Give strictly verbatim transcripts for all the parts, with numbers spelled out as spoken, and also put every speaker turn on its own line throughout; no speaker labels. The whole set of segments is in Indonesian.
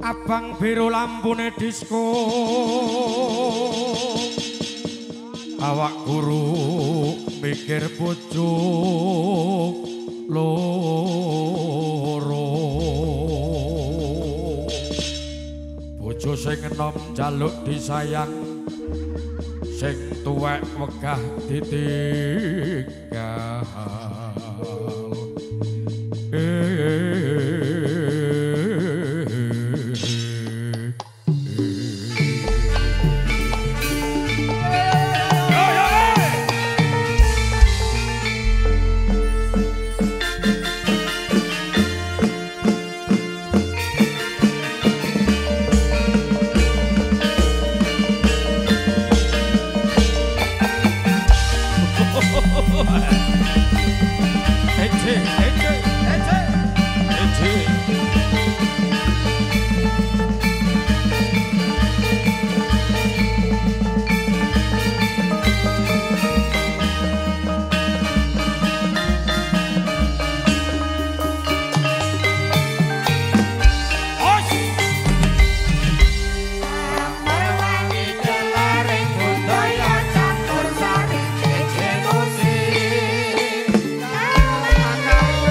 abang biru lampune disko awak guru mikir bojo loro bojo sing enom jaluk disayang sing tuwek wegah ditinggal
Thank you.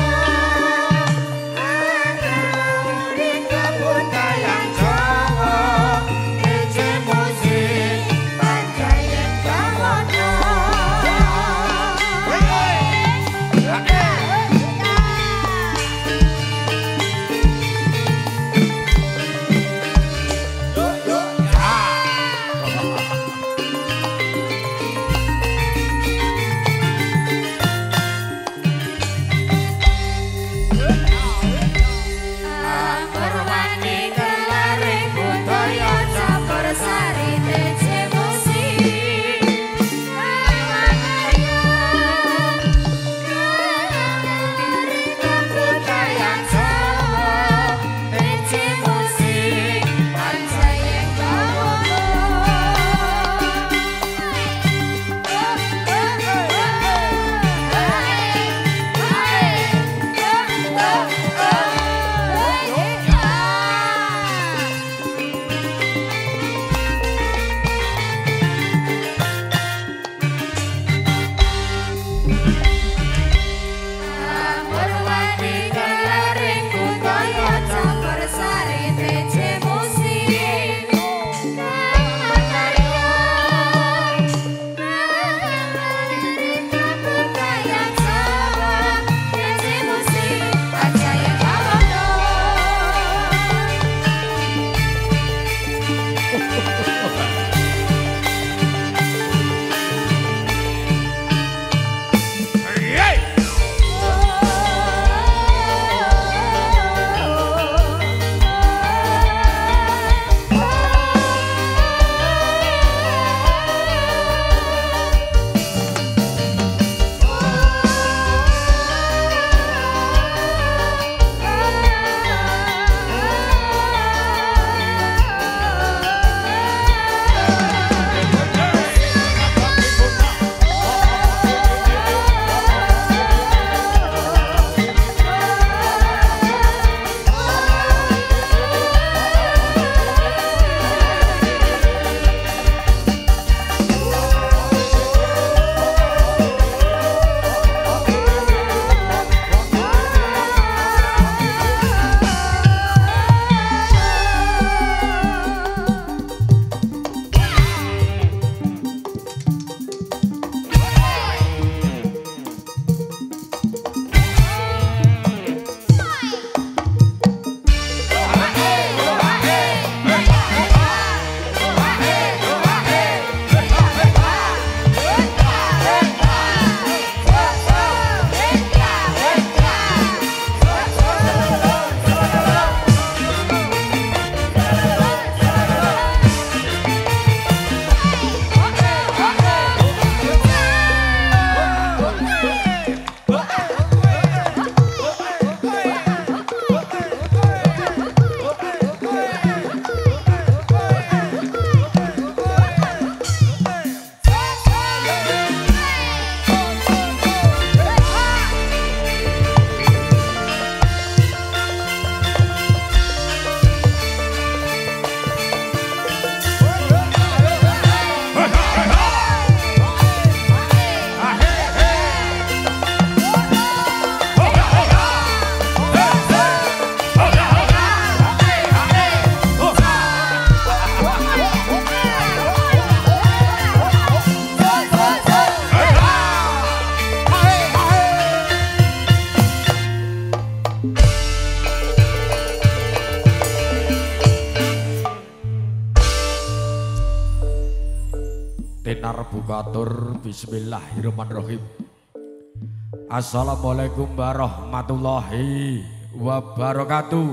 tinarbukatur bismillahirrahmanirrahim. Assalamualaikum warahmatullahi wabarakatuh.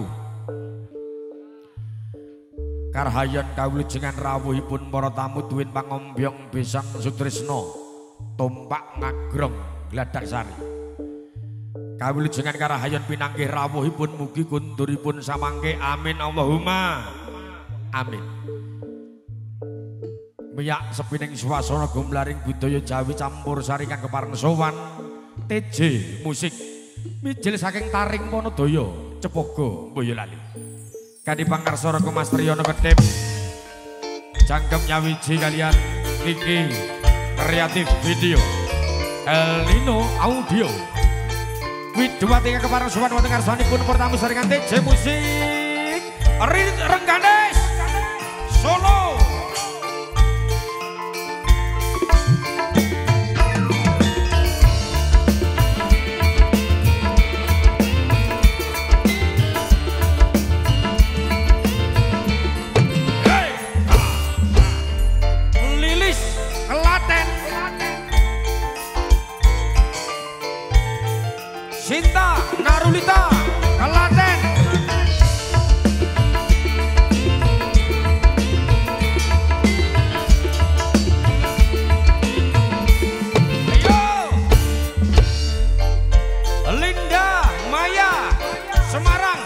Karhayan kawujengan rawuhipun para tamu duwin pangombyong Besang Sutrisno tumpak ngagrong gladak sari. Kawujengan karahayan pinanggih rawuhipun mugi kunduripun samangke amin Allahumma amin. Miyak sepining swasana gumlaring budaya Jawi campur sari kang kepareng sowan T J musik mijil saking Taring Ponodaya Cepogo Boyolali. Kadi pangarsara Mas Triyono Kedhep Jangkem Nyawiji kalian Kiki Kreatif Video El Nino Audio Widowati kepareng sowan wonten ngarsanipun pertamu saringan T J musik Rengganis Solo.
Sinta Narulita Kelaten. Ayo Linda Maya Semarang.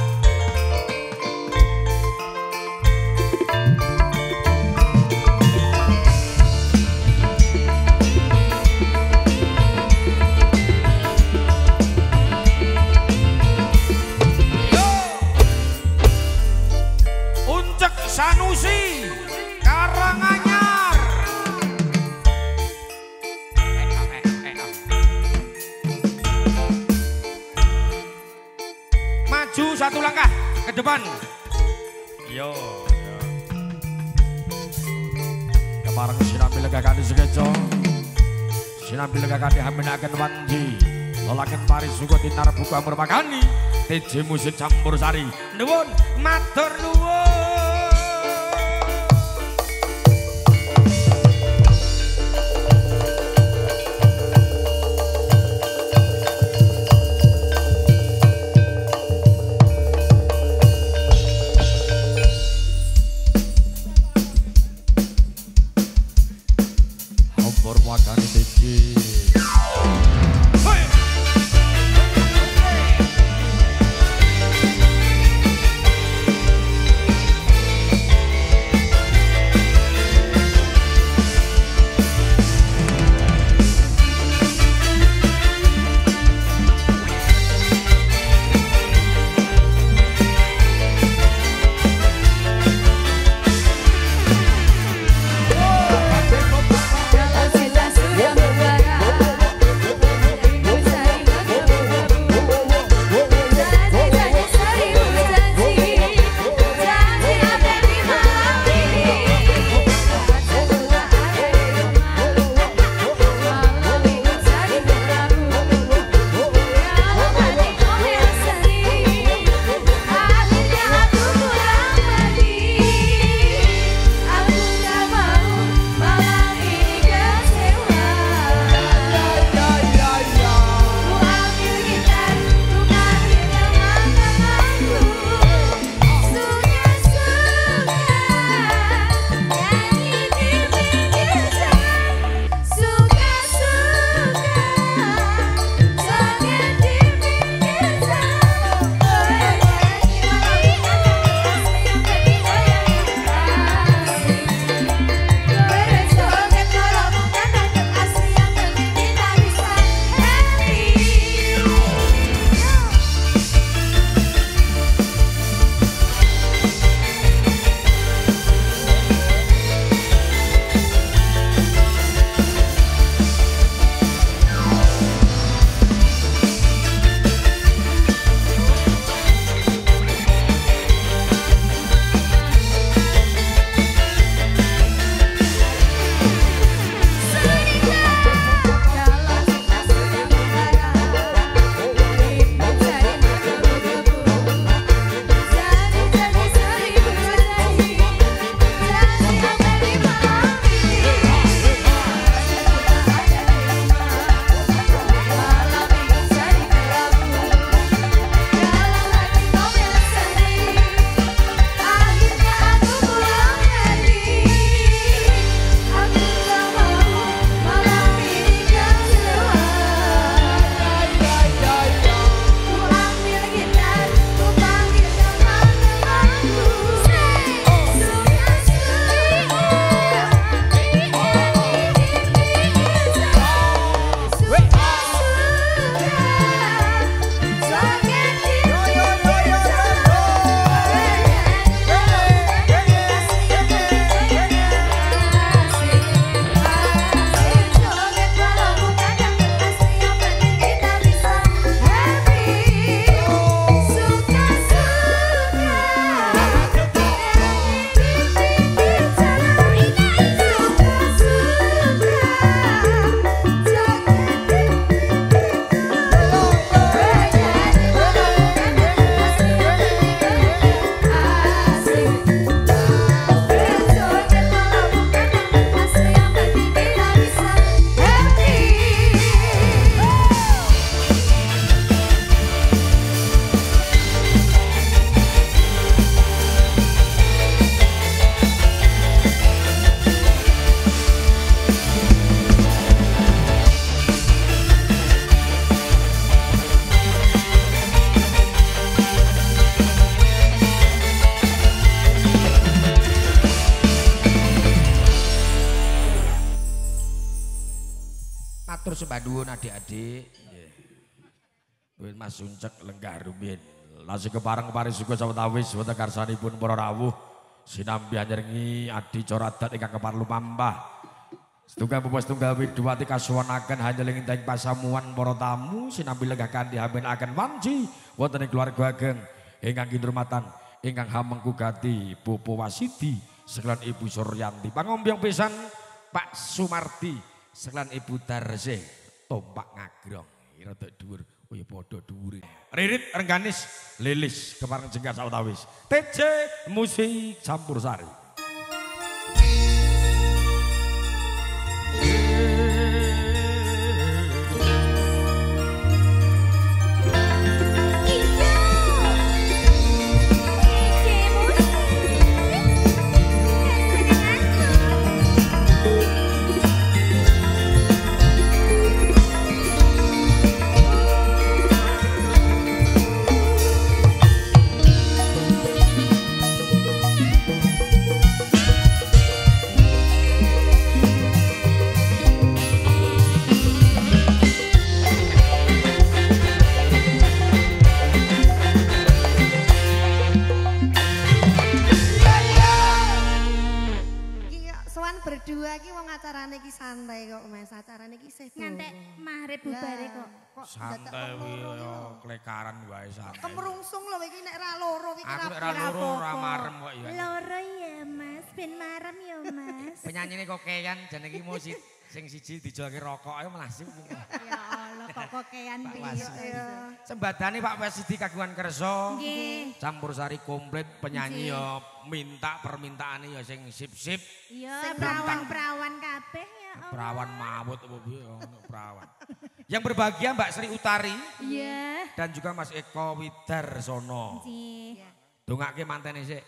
Sanusi Karanganyar. Maju satu langkah ke depan. Yo, yo. Kepareng sinambi legakane sekeco. Sinambi legakane haminaken wanji. Lolaken pari suku tinar buka merpakani. T J musik campur sari. Nuwun matur nuwun.
nuwun adik-adik. Nggih. Kuwi Mas Suncek lenggah rumiyin. Lajeng kepareng paring suka sawetawis wonten karsanipun para rawuh sinambi anjenengi adi coradat ingkang keparlu mambah. Setunggal bapak setunggal widowati kasuwanaken hanyeling ingkang pasamuan para tamu sinambi lenggah kanthi hamenaken wanci wonten ing keluarga ageng ingkang kinurmatan ingkang hamengku gati Bapak Wasidi sekalian Ibu Suryanti pangombyong pisan Pak Sumardi sekalian Ibu Darsih tompak ngagrong rada dhuwur oh ya padha dhuwure Ririt Rengganis Lilis kepareng jenggas sawetawis T J Musik Campursari.
Santai kok Mas, acarane iki isih
ngantek maghrib bubare kok.
Santai yo klekaran wae santai.
Kemrungsung lho iki nek ra loro iki
aku nek ra loro ra marem kok ya.
Loro ya Mas, ben marem ya Mas.
Penyanyine kokean jeneng iki musik sing siji dijolke rokok ayo melasih.
Ya Allah kok kokean piye ya.
Sembadane Pak Wasidi kagungan kersa.
Nggih.
Campursari komplit penyanyi yo minta permintaane yo sing sip-sip.
Iya, perawan-perawan kabeh ya.
Perawan mawut apa piye ono perawan. Yang berbahagia Mbak Sri Utari.
Iya.
Dan juga Mas Eko Widarsono.
Nggih.
Dongake mantene sik.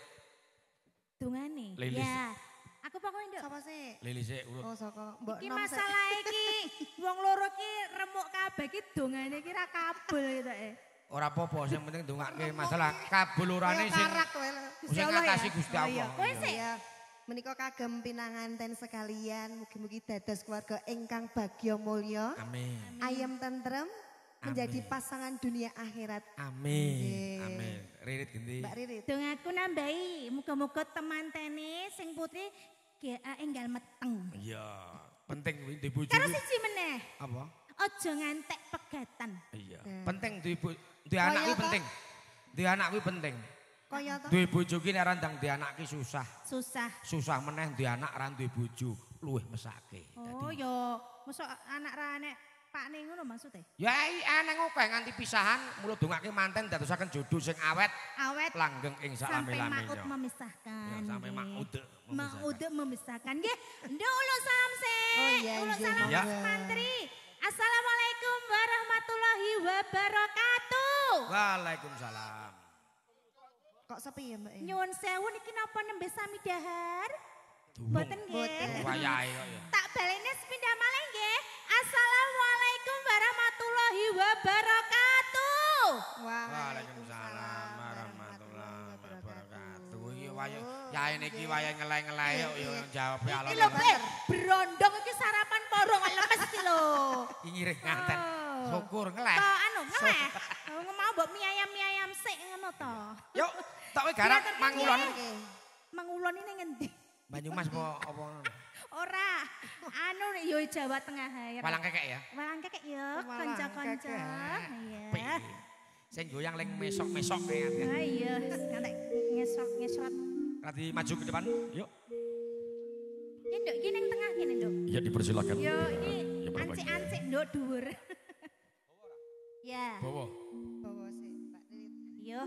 Dongane.
Lilis.
Ya. Aku pokoknya nduk.
Sapa sih?
Lilis sik urut.
Oh saka Mbok
Iki
Nom.
masalah iki wong loro ki remuk kabeh ki dongane ki ra kabul gitu eh.
Ora apa-apa sing penting dongake masalah kabulurane sing
karak kowe.
sing ngatasi Gusti
Oh,
Allah.
iya. Kowe sik.
Ya. Menika kagem pinanganten sekalian, mugi-mugi dados keluarga ingkang bagya mulya,
Amin.
ayem tentrem, menjadi pasangan dunia akhirat.
Amin.
Nggih.
Amin. Ririt gendi.
Mbak Ririt.
Dongaku nambahi, muga-muga temantene sing putri G A enggal meteng.
Iya, penting kuwi di bojo.
Karo
kuwi.
siji meneh,
Apa?
aja ngantek pegatan.
Iya.
Hmm.
Penting duwe bo- duwe anak kuwi
Kaya
penting. Duwe anak kuwi penting.
Kaya to?
Duwe bojo ki nek randang duwe anak ki susah.
Susah.
Susah meneh duwe anak ra duwe bojo, luwih mesake.
Oh ya, mosok anak ra nek pakne ngono maksudnya?
Ya eneng akeh nganti pisahan, mulo dongake manten dadosaken jodoh sing awet
Awet
langgeng ing
sampai
salame-lame.
maut memisahkan.
Ya, sampai
nggih.
maud
Maud memisahkan. Nggih, nduk ulo salam sih.
Oh, iya,
Ulo
iya,
salam
iya.
Mas Mantri. Assalamualaikum warahmatullahi wabarakatuh.
Waalaikumsalam.
Kok sepi ya Mbak?
Nyuwun sewu niki napa nembe sami dahar?
Durung.
Mboten nggih.
Mboten.
Wayahe kok ya.
Tak balene sepindah malih nggih. Assalamualaikum warahmatullahi wabarakatuh.
Waalaikumsalam warahmatullahi wabarakatuh. Iki wayah yae niki wayah ngeleh-ngeleh kok ya jawab ya
Iki lho, eh, berondong iki sarapan poro kok lemes iki lho.
Iki ngiring nganten.
Oh.
Syukur ngeleh.
To anu ngeleh. Oh, mau mbok mie ayam-mie ayam sik ngono to.
Yuk, tak kowe garap
Iya,
mangulon.
Oke.
Mangulon ini ngendi?
Banyumas apa apa ngono.
Ora. Anu yo Jawa Tengah ae.
Walang kekek ya.
Walang kekek yo
Walang
kanca-kanca.
kekek.
Iya.
Sing goyang ling mesok-mesok kae.
Ah iya, ngantek ngesrot-ngesrot.
Rati maju ke depan. Yuk.
Ini nduk iki ning tengah kene nduk.
Ya dipersilakan.
Yo iki
Ya, berbagi.
ancik-ancik nduk dhuwur. Ya.
Bawa.
Bawa sih Mbak Ririt.
Yo.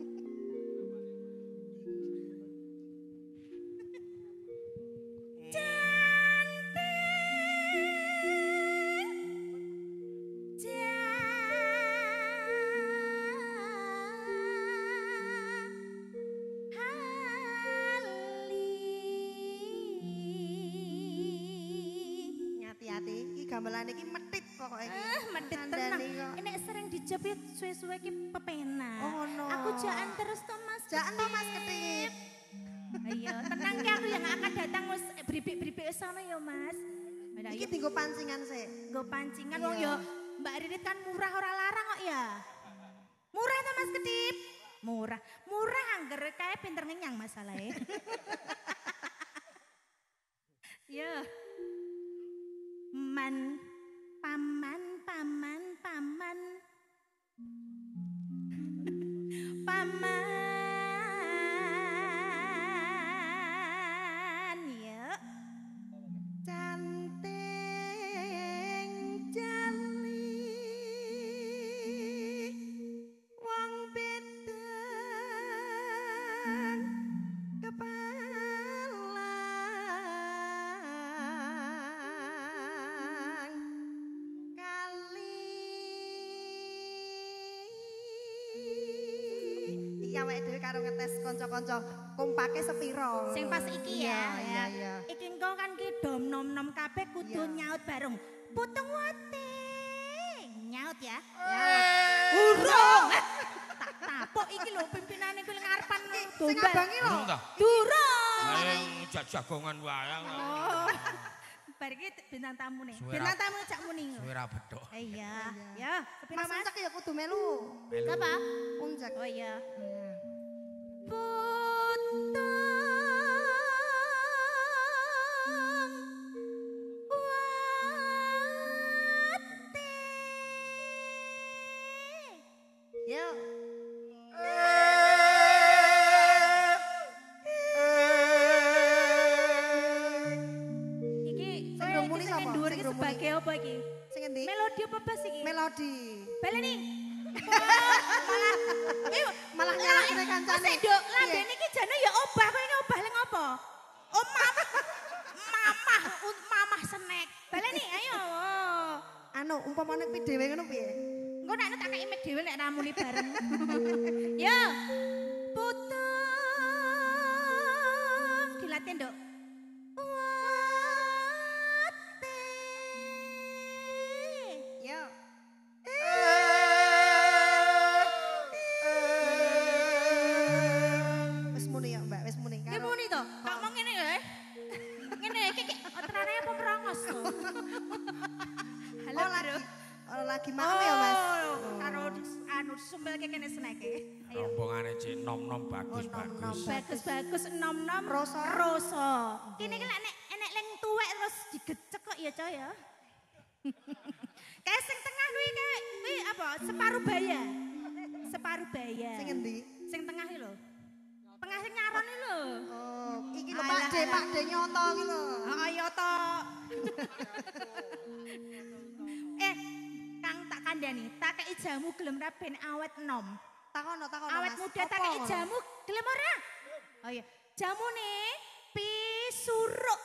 Hati-hati, iki gamelan iki medhit pokoke iki.
Ah, medhit
Kandhane
tenang.
kok.
Nek sering dijepit suwe-suwe ki pepenak.
Oh, no.
Aku jaan terus to Mas.
Jaan to Mas Ketip.
Ayo, tenang ki aku yang akan datang wis bribik-bribik sono ya Mas.
Iki dienggo pancingan sih.
Nggo pancingan wong ya Mbak Ririt kan murah ora larang kok ya. Murah ta Mas Kedip? Murah. Murah angger kae pinter ngenyang masalahe. Ya. Man paman paman paman paman ya
Canting jali wong bedang kepalang kali iki awake dhewe karo ngetes kanca-kanca kompake sepiro
sing pas iki ya.
Iya, iya.
Iki engko kan ki dom nom-nom kabeh kudu
Iya.
nyaut bareng. Putung wate. Nyaut ya.
Ya.
Urung. Tak tapuk iki lho pimpinane kuwi ngarepan
Sing
domba.
abangi lho.
Urung ta?
Durung.
Ayo jagongan wae.
Oh. Bar iki bintang tamu nih.
Suwe
Bintang
ra-
tamu cak muni.
Suwe ra bedok.
Iya. Ya, sepira
Mas
Mas?
Uncak ya kudu melu.
Apa?
Uncak.
Oh iya.
Yuk.
Iki
Sing
kowe
grumuni
iki sing
sapa?
dhuwur
Sing
iki
grumuni.
sebagai apa iki?
Sing endi?
Melodi apa bas iki?
Melodi.
Baleni.
Malah nyalahke kancane.
Mas Edo, lambene iki jane ya obah, kowe ini obah leng apa? Oh mamah. Mamah, un- mamah snack. Baleni ayo.
Anu umpamane kuwi dhewe ngono piye?
Engko nek tak kei mic dhewe nek ramuni bareng. Yo. Putung. Dilatih, Nduk. Wate.
Yuk. Wis muni ya, Mbak, wis muni
Ki
karo.
muni to? Kok mau ngene ya? Ngene iki iki otrane apa merongos to? Halo,
Oh,
Bro.
lagi. Oh, lagi maem ya, Mas.
Oh, karo anu sumbel ke kene snake. Ayo.
Rombongane cek nom-nom bagus
nom-nom.
bagus.
Bagus-bagus enom-nom
Roso.
roso. Kene ki lek nek enek leng tuwek terus digecek kok ya, Coy ya. Kayak sing tengah kuwi kayak kuwi apa? Separuh baya. Separuh baya.
Sing endi?
Sing tengah iki lho. Tengah sing nyaron iki lho.
Oh, iki lho
Alah,
Pak De,
alah.
Pak De nyoto iki lho.
Heeh ya to. Eh, Kang tak kandhani, tak kei jamu gelem ra ben awet enom.
Takono, takono,
Awet
Mas.
muda tak
Apa
kei
ngono?
jamu gelem ora? Oh iya, jamune pisuruk.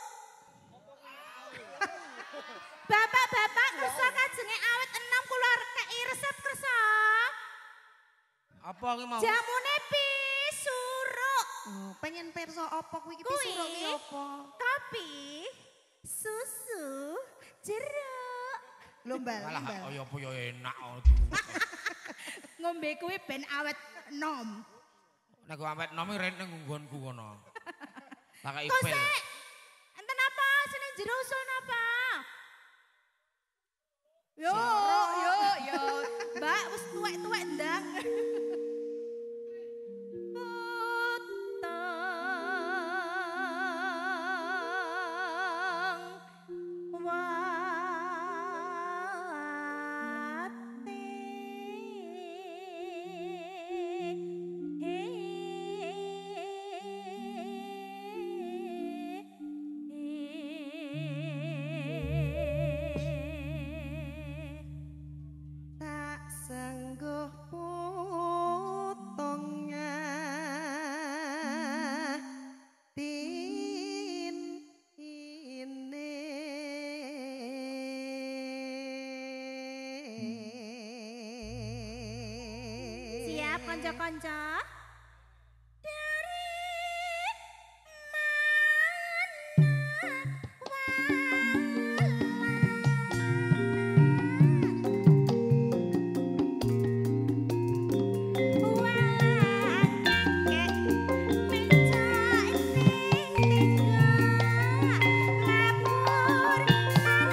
Bapak-bapak kersa kajenge awet enom kula kei resep kersa.
Apa ki mau?
Jamune pisuruk.
Oh, pengen perso apa kuwi iki
Kuwi
pisuruk iki apa?
kopi, susu, jeruk.
Lombal,
Malah
lombal.
kaya apa ya enak. oh.
Ngombe kuwi ben awet enom.
Nek kok awet nom iki rene nggonku kono. Tak kei
Kok
pil.
sik? Enten apa? Sini jero usul napa? Yo, yo, yo. Mbak, wis tuwek-tuwek ndang. Potong
Tak sanggup potongnya tin ini.
Siap konco-konco? Dari mana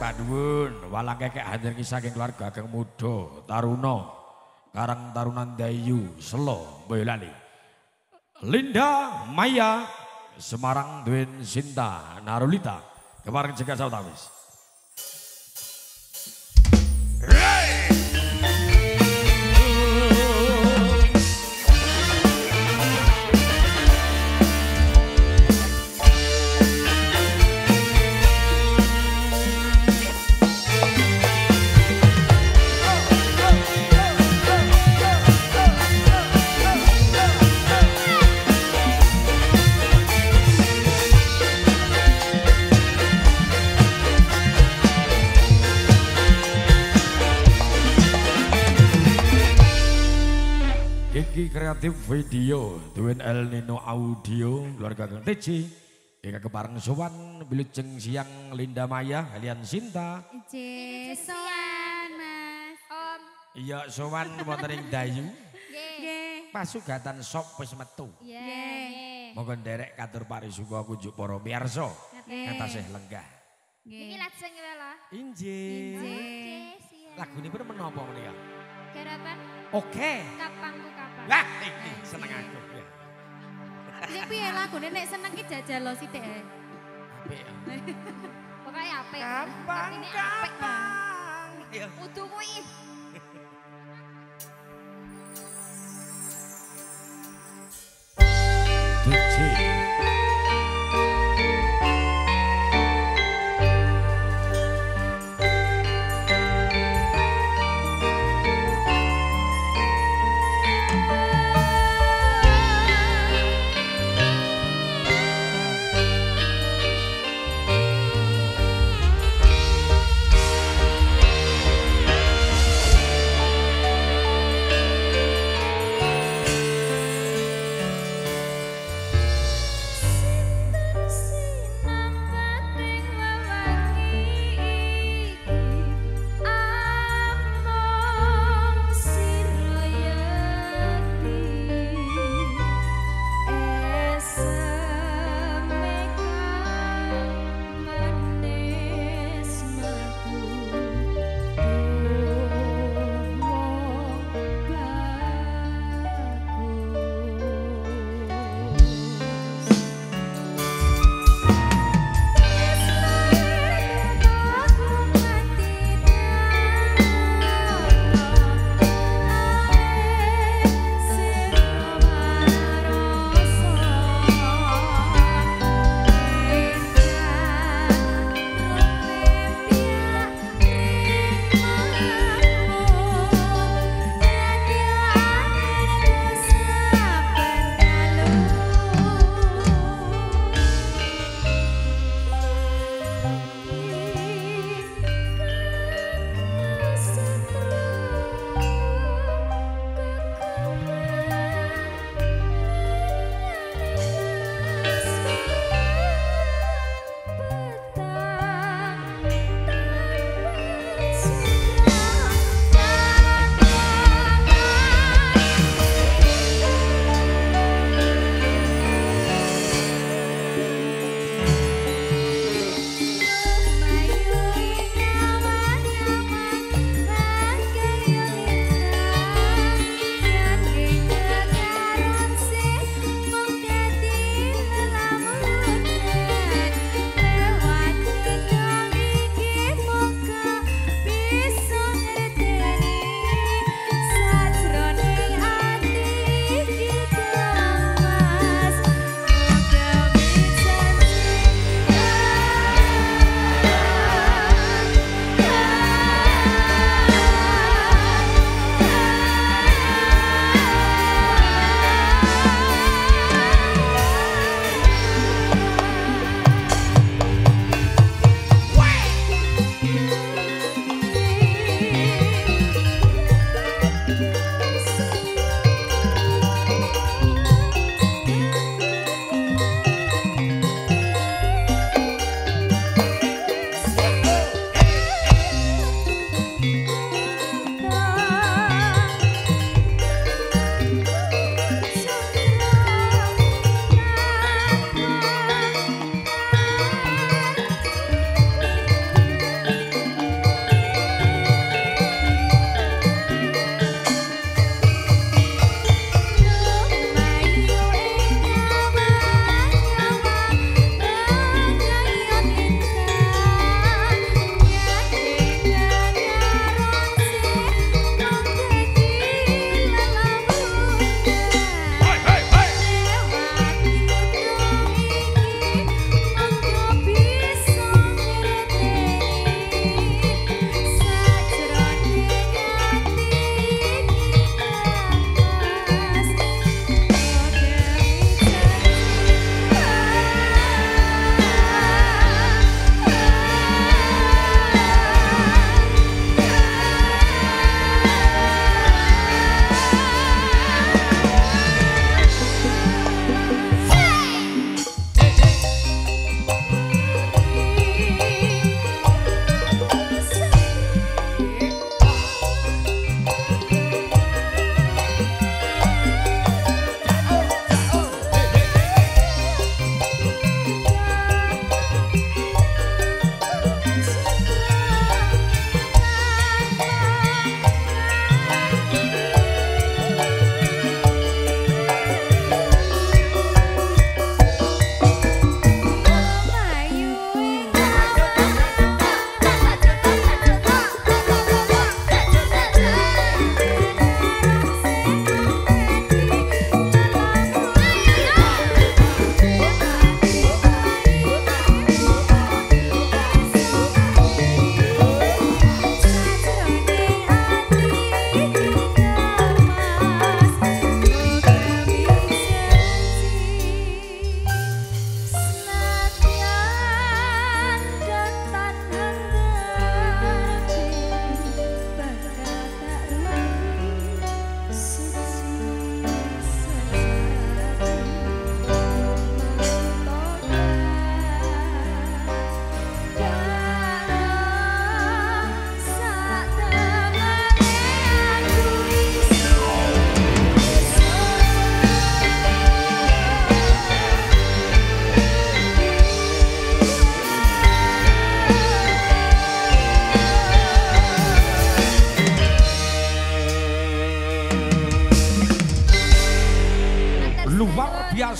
Matur nuwun, walang kekek hadir saking keluarga Ageng Muda, Taruna, Karang Tarunan Dayu, Selo, Boyolali. Linda Maya, Semarang Duen Sinta, Narulita, kemarin juga sawetawis. Iki kreatif video, Duen El Nino Audio, keluarga Kang T J, Ika kepareng sowan bilujeng siang Linda Maya, kalian Sinta.
Ije sowan Mas. Om.
Iya sowan wonten ing Dayu.
Nggih.
Pasugatan sop wis metu.
Nggih.
Monggo nderek katur parisuga kunjuk para miyarsa. Ngatasih lenggah.
Iki lajeng ya lho.
Injih.
Nggih, siap.
Lagunipun menapa menika?
Garapan
Oke.
kapangku kapan.
Wah, iki seneng aku. Ya.
Iki piye lagune nek seneng ki jajal lo sithik ae.
Apik ya.
Pokoke apik.
Kapan,
Artine apik, Bang.
kapan. Ya.
Udu kuwi.
D J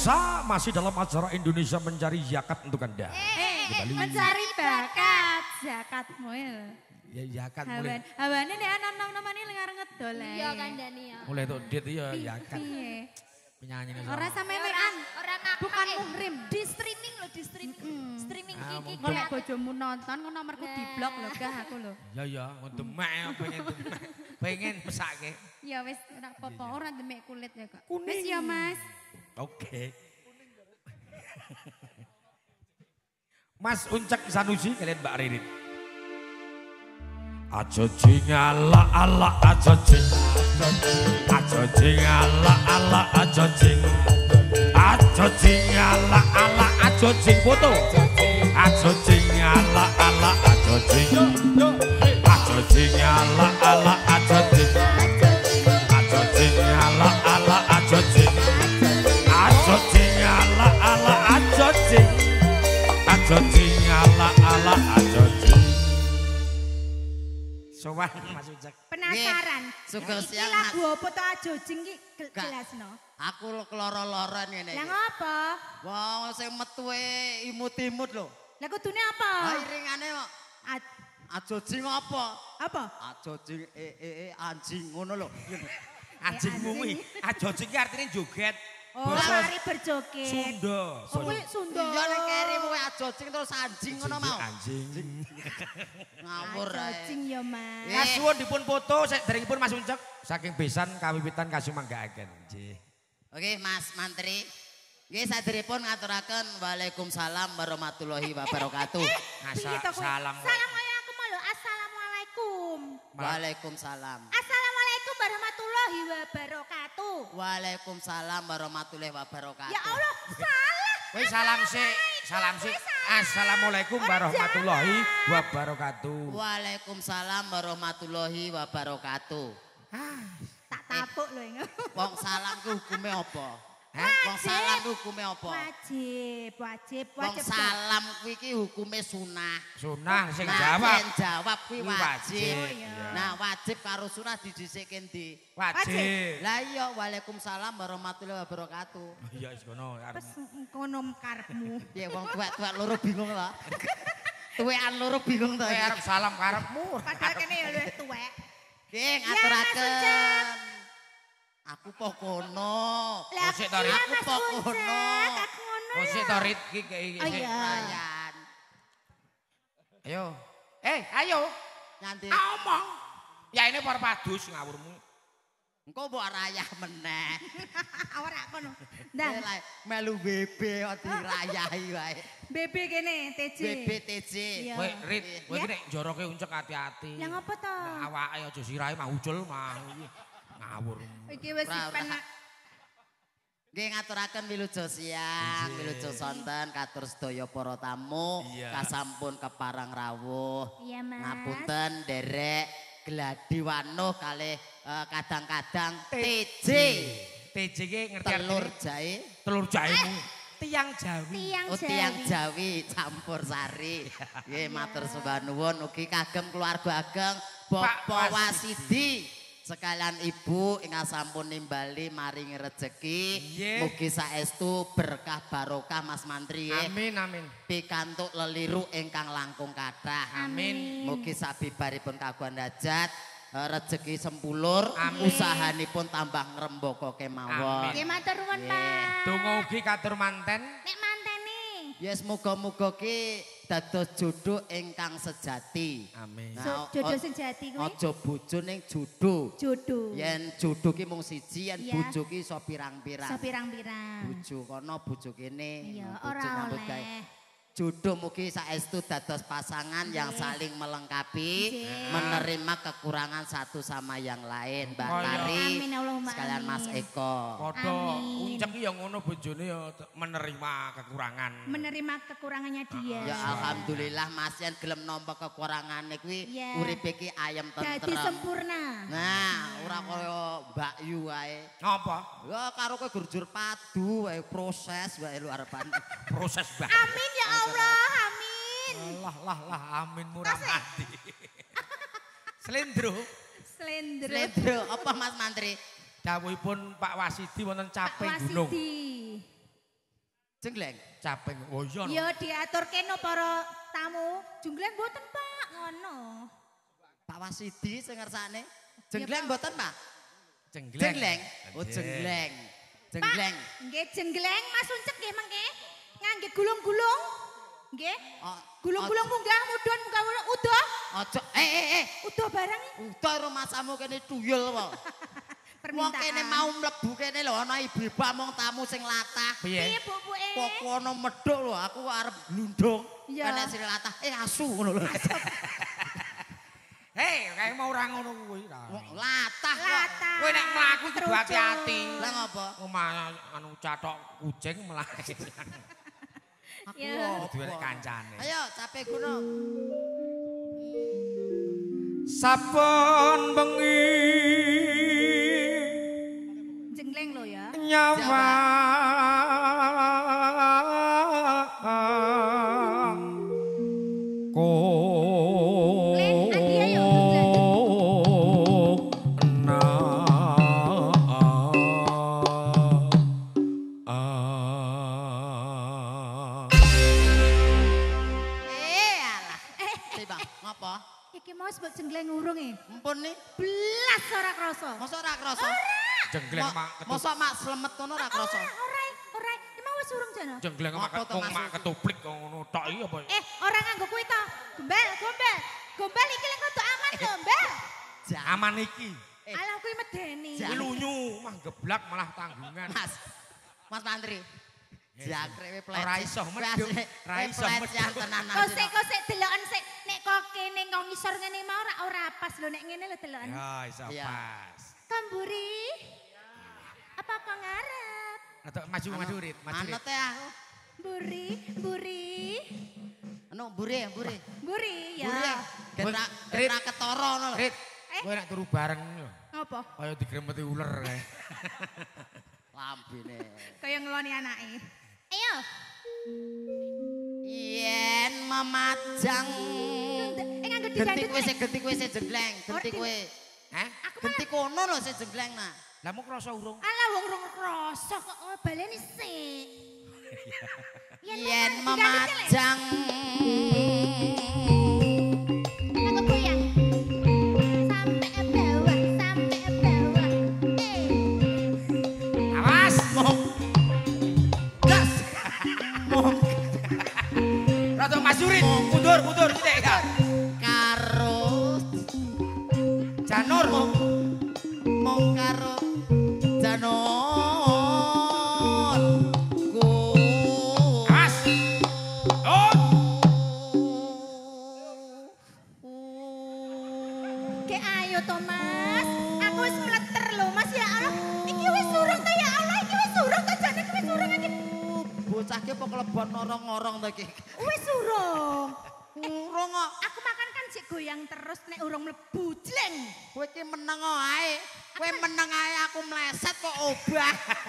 pemirsa masih dalam acara Indonesia Mencari Zakat untuk Anda.
Eh, eh, mencari bakat zakatmu ya.
Ya zakat
Hawan,
mulai.
hawane nek ana nom-nomane lengar ngedol ae.
Iya kandhani ya.
Mulai tuh dit ya zakat.
Piye?
Penyanyi ini.
Ora sampean
Ora nakal.
bukan muhrim.
Di streaming loh, di streaming. Streaming
Ah,
iki
Golek bojomu nonton ngono nomorku diblok lho gah aku lho.
Ya ya, demek pengen demek. Pengen mesake.
Ya wis ora apa-apa, ora demek kulit ya kok. Wis ya Mas.
Oke. Mas Uncak Sanusi kalian Mbak Ririn. Aja jing ala ala aja jing. Aja jing ala ala aja jing. Aja jing ala ala aja jing foto. Aja jing ala ala aja jing. Aja jing ala ala aja jing. Aja jing ala ala aja jing. Aja jing ala ala aja jing. Aja jing ala ala aja jing. Sowan Mas Ucak.
Penasaran.
Sugeng
Iki
siang,
lagu apa to ajojing ki gel-
Gak.
jelasno.
Aku keloro-loron ngene
Lah
iki.
ngapa?
Wong sing metuwe imut-imut lho.
Lah kudune apa?
Ha iringane kok
Ad-
ajojing apa?
apa?
Ajojing e e e anjing ngono lho.
Anjing kuwi, ajojing ki artine joget.
Oh,
Basa
mari berjoget.
Sunda.
Oh, kuwi Sunda.
Iya nek keri kowe ajojing terus anjing ngono mau.
Anjing.
Ngawur ae.
Ajojing ya, Mas.
Mas suwun dipun foto derengipun Mas Uncak saking besan kawiwitan kasih manggaaken. Nggih.
Oke, Mas Mantri. Nggih saderepun ngaturaken Waalaikumsalam warahmatullahi wabarakatuh.
Piye to kuwi?
Salam.
Salam kaya aku mau lho. Assalamualaikum.
Waalaikumsalam.
Assalamualaikum warahmatullahi wabarakatuh.
Waalaikumsalam warahmatullahi wabarakatuh.
Ya Allah, salah.
Wis salam sik, salam sik. Assalamualaikum warahmatullahi wabarakatuh.
Waalaikumsalam warahmatullahi wabarakatuh.
Tak tapuk lho ini.
Wong salam ku hukume apa? Hah? Wong salam ku hukume apa?
Wajib, wajib,
Wong
wajib.
salam kuwi iki hukume sunah.
Sunah sing
Nah,
jawab.
yen jawab kuwi
Kuwi
wajib.
wajib.
Oh, iya.
Nah, wajib karo sunah didhisikke ndi?
Wajib.
Lah iya, Waalaikumsalam warahmatullahi wabarakatuh.
Iya wis ngono.
Terus kono karepmu.
Ya wong tuwek-tuwek loro bingung lho. Tuwekan loro bingung to.
Kowe arep salam karepmu.
Padahal kene ya luwih tuwek.
Nggih,
Mas
ngaturaken. Aku po kono.
Lah,
Kok sik to, Rit?
iya,
Aku
Mas
po
Ucek,
kono.
aku ngono
Kok sik
ya.
to Rit iki iki.
Oh,
sik.
iya.
Rayan.
Ayo. Eh, ayo.
Nyanti.
Ngomong. Ya ini para padus ngawurmu.
Engko mbok rayah meneh.
Ora kono.
Eh,
Ndan,
lah, melu B B kok dirayahi wae.
B B kene T J.
B B T J.
Iya.
Kowe Rit, kowe
Ya.
iki nek joroke uncek hati-hati.
Lah ngapa to?
Nah, awake aja sirahe mah ucul mah iki. Ngawur.
Iki wis
Ora, ora.
penak.
Nggih ngaturaken wilujeng siang, wilujeng sonten katur sedaya para tamu,
Iya.
kasampun keparang rawuh.
Iya, Mas.
Ngapunten derek gladi wanuh kalih eh, kadang-kadang T J.
T J ki ngerti
Telur
artine?
jahe,
Telur jahemu. Tiang Jawi.
Tiang
oh, tiang
Jawi.
Jawi campur sari. Nggih matur sembah nuwun ugi kagem keluarga ageng Bapak
Pak
Wasidi. Sekalian ibu ingkang sampun nimbali maringi rejeki,
Nggih.
mugi saestu berkah barokah Mas Mantri nggih.
Amin amin.
Pikantuk leliru ingkang langkung kathah.
Amin.
Mugi sabibaripun kagungan hajat, eh, rejeki sempulur,
Amin.
usahanipun tambah ngrembaka kemawon.
Nggih matur nuwun,
Nggih.
Pak.
Donga ugi katur manten.
Nek mantene.
Yes, muga-muga ki dados jodoh ingkang sejati.
Amin.
So, jodoh sejati kuwi.
Aja bojo ning jodoh.
Jodoh.
Yen jodoh ki mung siji, yen
Iya.
bojo ki iso pirang-pirang.
So pirang-pirang.
Bojo kono, bojo kene.
Iya,
bojo
ora
nyambut gawe.
oleh.
Jodoh mugi saestu dados pasangan yang
Nggih.
saling melengkapi,
Nggih.
menerima kekurangan satu sama yang lain. Mbak
Oh, iya.
Tari,
Amin, Allahumma
sekalian Mas
amin.
Eko.
Padha
Amin.
uncek ki ya ngono bojone ya t- menerima kekurangan.
Menerima kekurangannya dia.
Ya alhamdulillah Mas yen gelem nampa kekurangane kuwi
Iya.
uripe ki ayem
Jadi
tentrem.
sempurna.
Nah, ora kaya Mbak Yu wae.
Ngapa?
Ya karo kowe gurjur padu wae proses wae lu arepan.
Proses bah.
Amin ya Allah, amin.
Allah lah lah amin murah mati. Slendro.
Slendro.
Sledro apa Mas Mantri?
Dawuhipun Pak Wasidi wonten
Pak
caping gunung.
Wasidi.
Jenggleng.
Caping. Oh iya.
Ya diaturke no para tamu. Jenggleng mboten Pak, ngono.
Pak Wasidi sing ngersane. Jenggleng mboten, Pak?
Jenggleng.
Jenggleng. Oh jenggleng. Jenggleng.
Pak, nggih jenggleng Mas Uncek nggih mengke. Ngangge gulung-gulung. Nggih.
Oh,
Gulung-gulung munggah mudhun munggah udah.
Ojo eh eh eh.
Udah bareng.
Udah rumah samu kene tuyul kok. Wong
Permintaan.
kene mau mlebu kene lho ana ibu-ibu amung tamu sing latah.
Piye Bu Bu e?
Pokono medhok lho aku arep glundung.
Iya.
Kene sing latah eh asu ngono lho.
Hei, kayak mau orang ngono kuwi ta.
Latah kok.
Latah.
Kowe nek mlaku kudu hati-hati.
Lah ngopo?
Omah anu catok kucing mlaku.
Aku
Ya.
Duwe kancane.
Ayo capek gunung.
Saben bengi
Jenggleng lo ya.
nyawa ko
Len, andi ayo, jenggleng.
na
Eh alah. Tiba, ngopo?
Iki mau sebut jenggleng urung e.
Mumpun nih.
Belas ora krasa.
Mosok ora krasa?
jenggleng mak ketuplik.
Mosok mak slemet ngono ora krasa?
Ora, ora, ora. Iki mau wis urung jana.
Jenggleng mak
Ngopo to,
wong
Mas?
mak ketuplik kok ngono tok iki apa?
Eh, ora nganggo kuwi to. Gombal, gombal. Gombal iki lek rada aman gombal.
Aman iki.
Eh.
Alah kuwi medeni.
Ja-
Kuwi lunyu, mah geblak malah tanggungan.
Mas. Mas Mantri. Jakrewe plec.
Ora iso medhuk, ora iso medhuk.
tenan.
Kok sik kok sik deloken sik nek kok kene kok ngisor ngene mau ora ora pas lho nek ngene lho deloken.
Ya, iso
Iya.
pas.
Kamburi. Apa kok ngarep?
Atau maju maju rit, maju rit.
Manut ya aku.
Buri, buri.
Anu buri, buri.
Buri ya.
Buri. Getra
Rit.
getra ketara ngono lho.
Rit,
Eh?
kowe nek turu bareng lho.
Apa?
Kaya digremeti uler kae.
Lambene.
Kaya ngeloni anake. Ayo.
Yen memajang.
Eh nganggo
Genti
didandut.
kowe sing genti kowe sing jenggleng, genti
Ora,
kowe.
Hah?
Aku
Genti kono lho sing jenggleng nah.
Lah mau krasa urung?
Alah wong rong rasa kok oh, baleni sik.
Yen
mau didandut, Lek.
memajang.
Aku goyang. Sampai bawah, sampai bawah. Eh.
Awas.
Das.
Rada maju rit, mundur mundur sithik ya.
Karo
Janur.
mong karo janur ku.
Awas. Oh.
Ke ayo Thomas, aku wis meleter lho Mas ya Allah. Iki wis surung ta ya Allah, iki wis surung ta jane iki wis surung iki.
Bocah ki apa kelebon ngorong-ngorong to iki?
Wis surung.
Urung kok.
Aku makan kan sik goyang terus nek urung mlebu jleng.
Kowe ki meneng ae. Kowe meneng ae aku meleset kok obah.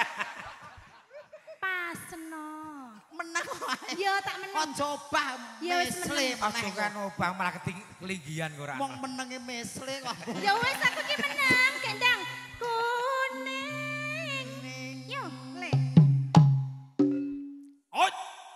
Pasno.
Meneng ae.
Ya tak meneng.
Aja obah
Ya, wis
mesle
meneng.
meneh.
Aja kan obang malah keting kelinggihan kok ora.
Wong menenge mesle kok.
Ya wis aku ki menang, gendang. Kuning. Yo, le.
Oh.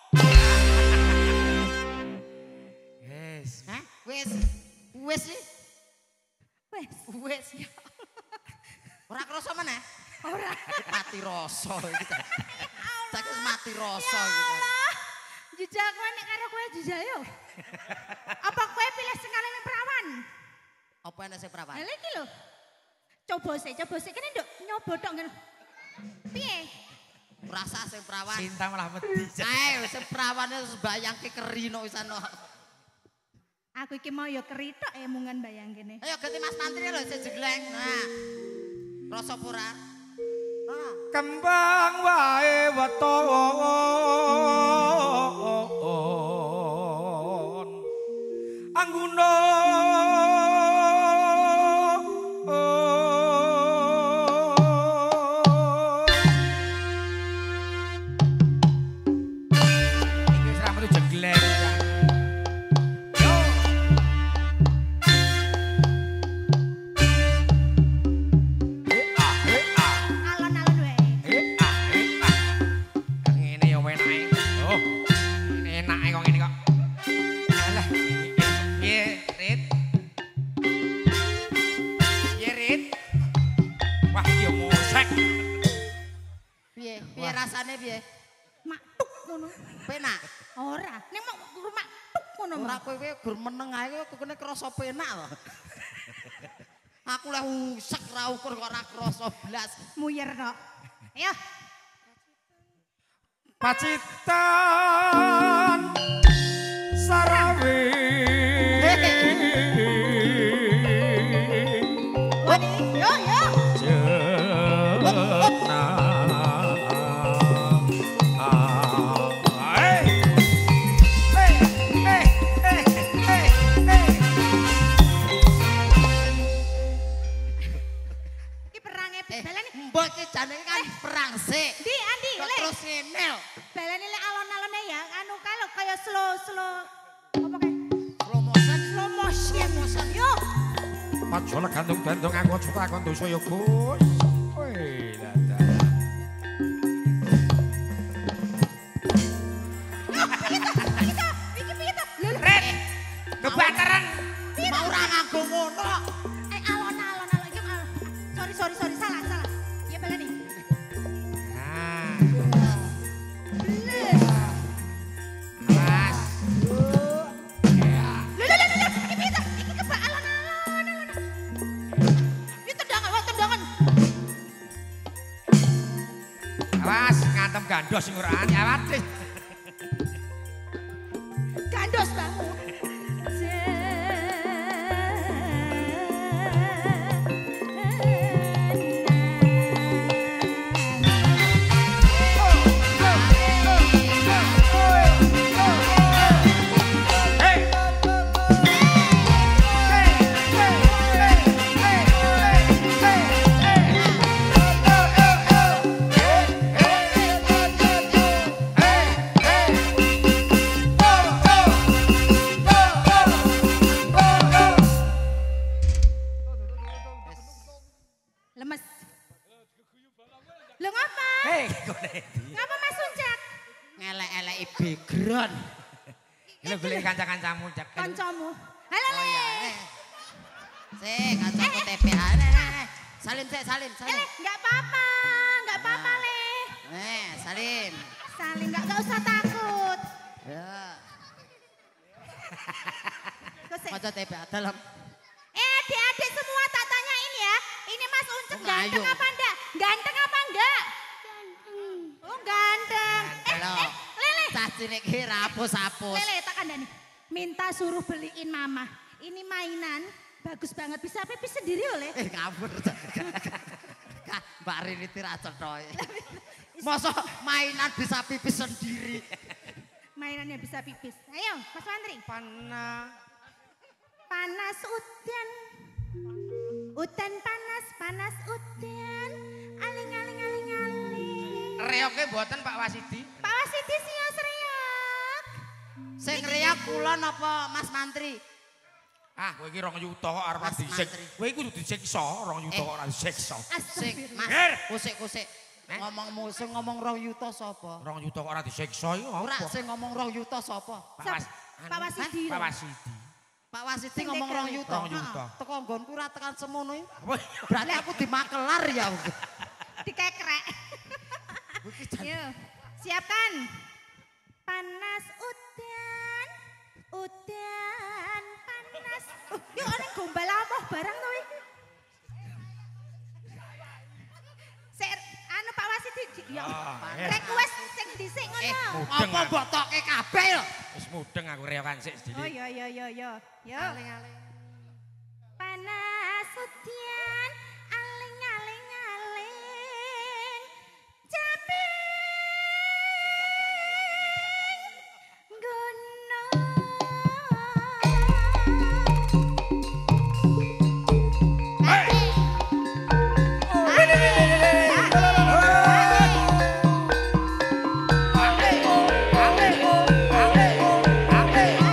Yes.
Hah? Wis. Wis sih.
Wes.
Wis. Ora krasa meneh?
Ora.
Mati rasa iki. Cak wis mati rasa
Ya
iki.
Allah. Jejak kowe nek karo kowe jejak yo. Apa kowe pilih sing kalih perawan?
Apa enek sing perawan?
Lah iki lho. Coba sik, coba sik kene nduk nyoba tok ngene. Piye?
Rasa sing perawan.
Cinta malah wedi.
Ae sing perawane wis bayangke kerino wisan.
Aku iki mau ya keritok ya mungan bayang kene.
Ayo ganti Mas Mantri lho sing jegleng. Nah. Rasa pura. Nah.
Kembang wae weton angguna iki wis ra metu jegleng yo eh ah eh ah
Alon-alon wae.
eh ah eh ah ngene yo enake penake kok ngene kok. Alah, piye, Rit? Piye, Rit? Wah, iki musik.
Piye? Piye rasane piye?
Maktuk ngono.
Penak.
Ora, ning mau guru maktuk ngono.
Ora kowe gur meneng ae kok kene krasa penak to. Aku leh usek ra ukur kok ora krasa blas.
Muyer tok. Ayo.
Pacitan Sarawi.
Yo yo.
Mbok iki jane kan perang sik.
Di Andi,
Kok
le.
terus ngene lho.
Balane le alon-alone ya, anu kae lho kaya slow slow apa kae?
Slow motion.
Slow motion. Yo.
Aja lek gandung-gandung aku aja takon dosa ya, Gus. Weh, dadah.
Iki piye to? Lho,
Rit, kebateran.
Mau ora nganggo ngono kok.
eh alon-alon alon iki alon. Sorry sorry sorry salah salah. Ya balane.
Nah,
Bener.
Mas.
Lho lho lho lho iki piye to? Iki keba alon-alon alon. Iki tendangan, wah tendangan.
Awas ngantem gandos sing ora ani awat.
Gandos bangu. Lemes. Lho ngapa?
Hei, kone.
Ngapa Mas Uncak?
Ngelek-eleki background.
Lho golek kanca-kancamu cek.
Kancamu. Halo
Oh
Le.
ya. eh. Sik, kancaku T P A. Eh, eh, eh. Salim sik, salim,
Eh,
salim.
Le, enggak apa-apa. Enggak apa-apa, Le.
Eh, salim.
Saling enggak enggak usah takut.
Ya.
Terus, eh,
Maca T P A dalam.
Eh, adik-adik semua tak tanyain ya. Ini Mas Uncak
Oh,
ganteng
ayo.
apa enggak? Ganteng apa enggak? Ganteng. Oh, ganteng. Eh,
Halo.
eh, Lele.
Caci nek ki rapus-apus.
Lele, tak kandani. Minta suruh beliin mama. Ini mainan bagus banget. Bisa pipis sendiri oleh.
Eh ngawur. Kak, Mbak Rini tira cetoke. Masa mainan bisa pipis sendiri.
Mainannya bisa pipis. Ayo, Mas Mantri.
Pana.
Panas udan. Udan panas, panas udan. Aling aling aling aling.
Reoke mboten Pak Wasidi.
Pak Wasidi sios reok.
Sing riak kula napa Mas Mantri?
Ah, kowe iki rong yuta kok arep
Mas
disik.
Mantri.
Kowe iku kudu disiksa, rong yuta
Eh.
kok ora disiksa.
Sing Mas
Her.
kusik-kusik.
Eh?
Ngomongmu sing ngomong rong yuta sapa?
rong yuta kok ora disiksa iki
Ora
apa?
sing ngomong rong yuta sapa?
Pak
Siapa?
Was-
Pak
anu,
Wasidi.
Pak Wasidi.
Pak Wasidi
Sing
ngomong rong
D K W.
yuta.
Rong yuta.
Heeh. Teko nggonku ora tekan semono iki.
Apa?
Berarti aku dimakelar ya.
Dikekrek.
Iki jan-
Yuk, siapkan. Panas udan. Udan panas. Uh, yuk ana gombal amoh barang to iki. Sik anu Pak Wasidi ya.
Ah, eh.
Request sing dhisik
Eh,
ngono.
Mudeng
apa
aku.
mbok toke kabeh lho?
Wis mudeng aku reokan sik
Oh
sedikit.
iya iya iya iya. Yo. Panas udan aling aling aling. Capek.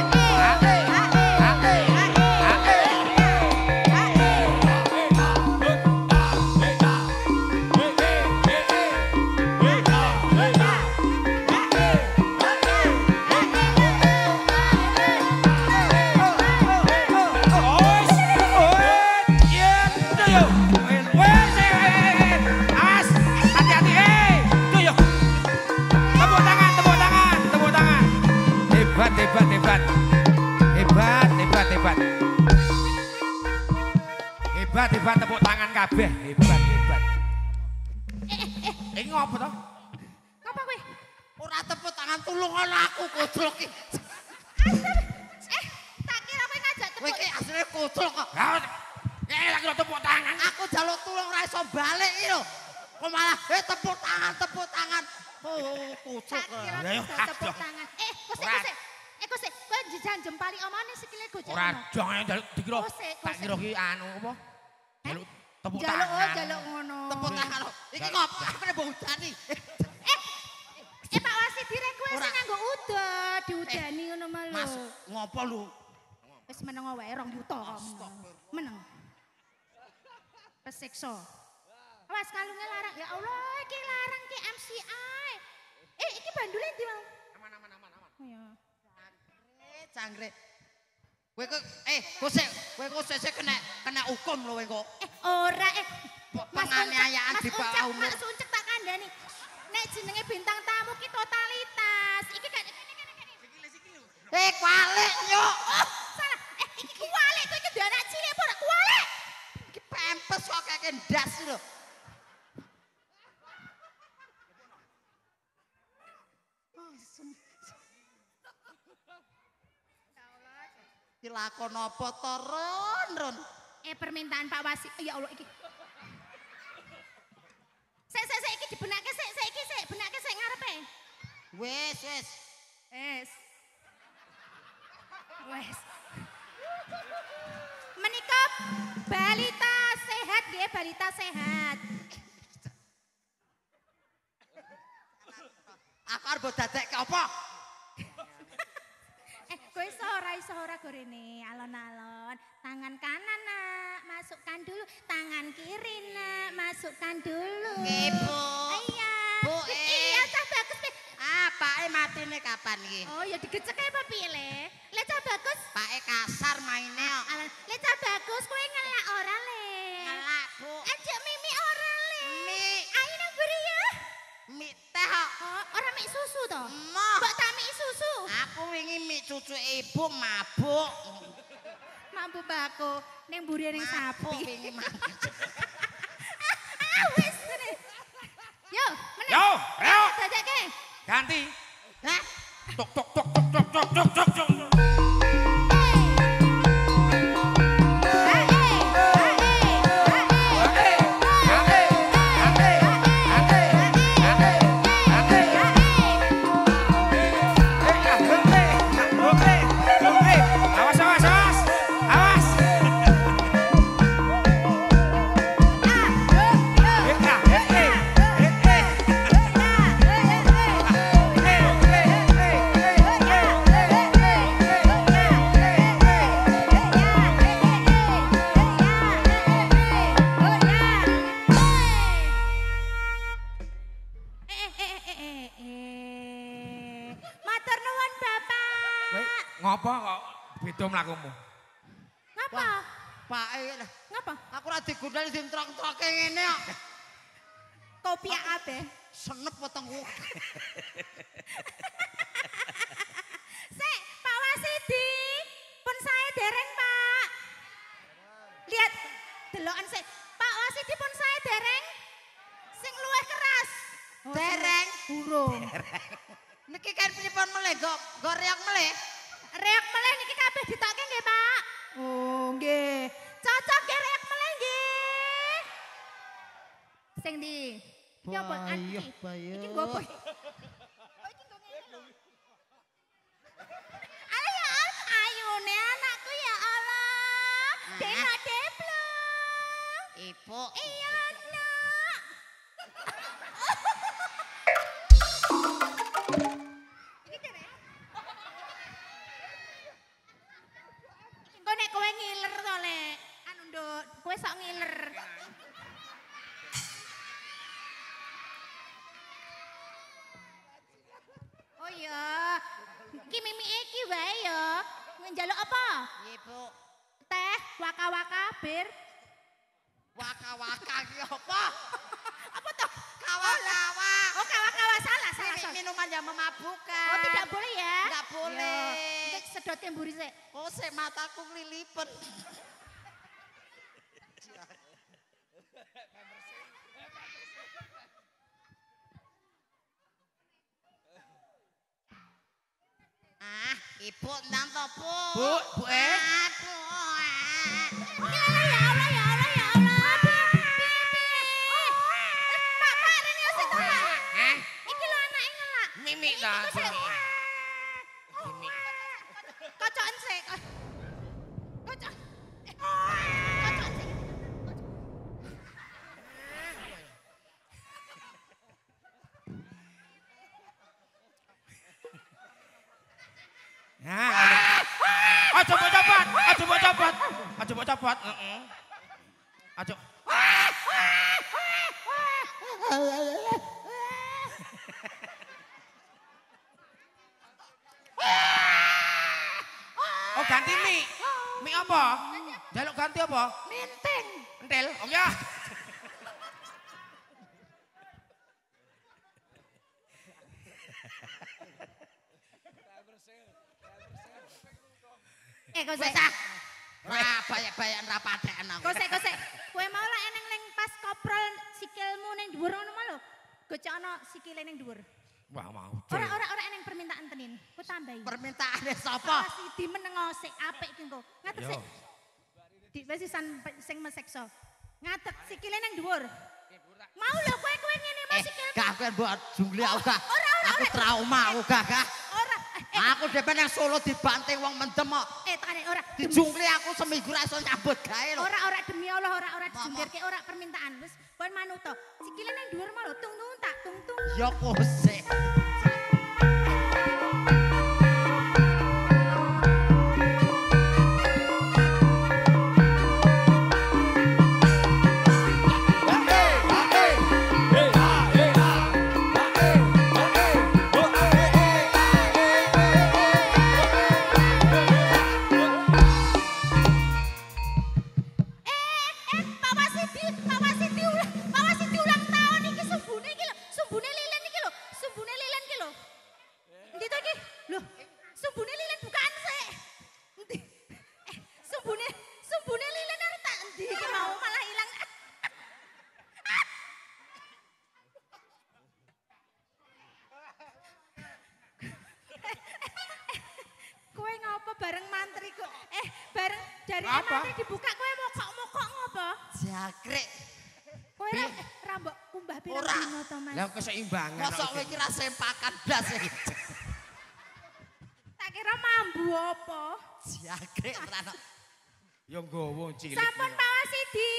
Hey! hebat, hebat. Hebat, hebat, hebat. Hebat, hebat tepuk tangan kabeh. Hebat, hebat.
Eh, eh, eh,
Eh ngopo to?
ngapa kowe?
Ora tepuk tangan tulung ana aku goblok iki.
Eh, tak kira kowe ngajak
Kowe
tepuk.
iki asline goblok kok.
Ha. Eh lagi tepuk tangan.
Aku jaluk tulung ora iso balik iki lho. Kok malah eh tepuk tangan, tepuk tangan. Oh, goblok.
Tak kira
Ya, ya,
bisa tepuk
aduh.
tangan. Eh, kose,
Ora.
kose. Eh, kose, kowe jajan jempali omane sikile gojek.
Ora dong ayo jaluk dikira.
Kose,
Tak
kose.
kira ki anu apa? Jaluk tepuk
Jaluk oh,
tangan.
jaluk ngono.
Tepuk tangan lho. Iki ngopo? Apa nek mbok udani?
Eh, eh Pak Wasit direk kowe
Ora.
sing nganggo udah, diudani ngono mah lho.
Mas, ngopo lu?
Wis meneng wae rong yuta kamu. Meneng. Pesiksa. Awas kalunge larang. Ya Allah, iki larang ki M C I. Eh, iki bandule ndi mau?
Aman aman aman aman.
Oh ya.
Eh, cangkrik. Kowe kok eh kosek, kowe kok sesek kena kena hukum lho kowe kok.
Eh, ora eh.
Penganiayaan di bawah umur.
Mas Uncek tak kandhani. Nek jenenge bintang tamu ki totalitas. Iki kan kene kene kene.
Eh, kwalik yo.
Oh, salah. Eh, iki kuwalik kowe iki anak cilik apa ora kuwalik?
Iki pempes kok kayak ndas lho. Dilakon apa to Ron, Ron?
Eh, permintaan Pak Wasit. Ya Allah iki. Sik sik sik iki dibenake sik sik iki sik benake sik ngarepe.
Wes, wes.
Wes. Wes. Menika balita sehat nggih, balita sehat.
Aku arep dadekke apa?
Eh, kowe iso ora iso ora gorene alon-alon. Tangan kanan nak, masukkan dulu. Tangan kiri nak, masukkan dulu.
Nggih, Bu.
Iya.
Bu, eh.
Iya, cah bagus. Pi.
Ah, pake matine kapan iki?
Oh, ya digecek ae apa piye le? Le cah bagus.
Pake kasar maine kok.
Alon, le cah bagus kowe ngelak ora le?
Ngelak, Bu.
Ajak mimi ora le.
Mi.
Ayo nang buri ya.
Mi teh kok.
Oh, ora mik susu to?
Moh.
Mbok tak mik susu.
Aku wingi mi cucu ibu mabuk.
Mampu bako ning mburi ning
Mabuk
sapi.
wingi mabuk.
Ah, wis ngene. Yo, meneh.
Yo, yo.
Dadekke.
Ganti.
Hah?
Tok tok tok tok tok tok tok tok tok. Awas awas awas. Awas.
Matur nuwun Bapak.
Ngopo kok beda mlakumu?
Ngapa?
Pake lah.
Ngapa?
Aku ora digundali dintrok-troke ngene kok.
Kopi kabeh.
Senep wetengku.
Sik, Pak Wasidi. Pun saya dereng, Pak. Lihat delokan sik. Pak Wasidi pun saya dereng. Sing luwih keras.
Dereng.
Burung.
Niki kan pripun meleh go go reok meleh.
Reok meleh niki kabeh ditokke nggih, Pak. Oh, nggih. Cocok nggih reok meleh nggih. Sing ndi? Iki apa?
Bayuh,
Iki.
bayuh.
Iki nggo apa? Oh, iki nggo ngene lho. Ayo, ayune anakku ya Allah. Deno deblong.
Ibu.
Iya, Nak. Iki dere. Iki engko nek kowe ngiler to, Lek. Anu, Nduk, kowe sok ngiler. Oh iya. Iki mimi iki wae ya. Njaluk apa?
Ibu.
Teh, waka-waka, bir.
Waka-waka ki apa?
Apa toh?
kawa-kawa.
Oh, kawa-kawa salah, salah.
Mi-
salah.
Minuman yang memabukkan.
Oh, tidak boleh ya?
Enggak boleh.
Iya. Sedot yang buri sih.
Oh, sik mataku nglilipen. Ah, ibu ndang to, Bu?
Bu, Bu eh.
Aduh.
Ya Allah, ya Allah, ya Allah. Oh, Pak, Pak, Rene sik to, Pak.
Hah?
Iki lho anake ngelak.
Mimik ta.
Iki sik. Kocokan sik. Kocok. Eh, Kocokan sik.
Nah, aja mbok copot, aja mbok copot, aja mbok copot. Heeh. Aja. Oh, ganti mie. Mie apa? Jaluk ganti apa?
Minting.
Entel. Oh ya.
Eh, kok sik.
Ra bayak-bayan ra padhekan aku.
Kok sik, kok sik. Kowe mau lah eneng ning pas koprol sikilmu ning dhuwur ngono mau lho. Gocokno sikile ning dhuwur.
Wah, mau.
Ora ora ora eneng permintaan tenin. Ku tambahi.
Permintaane sapa?
Pas Sidi menengo sik apik ki engko. Ngadeg
Yo.
sik. Di wis sisan sing meseksa. Ngadeg sikile ning dhuwur. Mau lho kowe kowe ngene mau
Eh,
sikil.
gak aku mbok jungli aku gak.
Ora, ora,
Aku
ora.
trauma aku gak gak.
Ora. Eh,
Aku dhewe nang Solo dibanting wong mendem kok.
eh tekane ora.
Dijungli aku seminggu ra iso nyambut gawe lho.
Ora ora demi Allah ora ora dijungkirke ora permintaan. Wis kowe manut to. Sikile ning dhuwur mau lho tung tung tak tung tung.
Ya kose.
Eh, eh, Pak Wasidi, Pak Wasidi ulang, Pak Wasidi ulang tahun iki sumbune iki lho, sumbune lilin iki lho, sumbune lilin iki lho. Endi to iki? Lho, sumbune lilin bukaan sik. Endi? Eh, sumbune, sumbune lilin arep tak endi iki mau malah ilang. Kowe ngopo bareng mantri kok? Eh, bareng dari
Apa?
mantri dibuka kowe mokok-mokok ngopo?
Jangkrik.
Kowe ra ra mbok kumbah pirang
Ora.
dino to, Mas?
Lah keseimbangan.
Mosok kowe kira sempakan blas iki.
Tak kira mambu apa?
Jangkrik ora ono.
Ya nggowo cilik.
Sampun Pak Wasidi.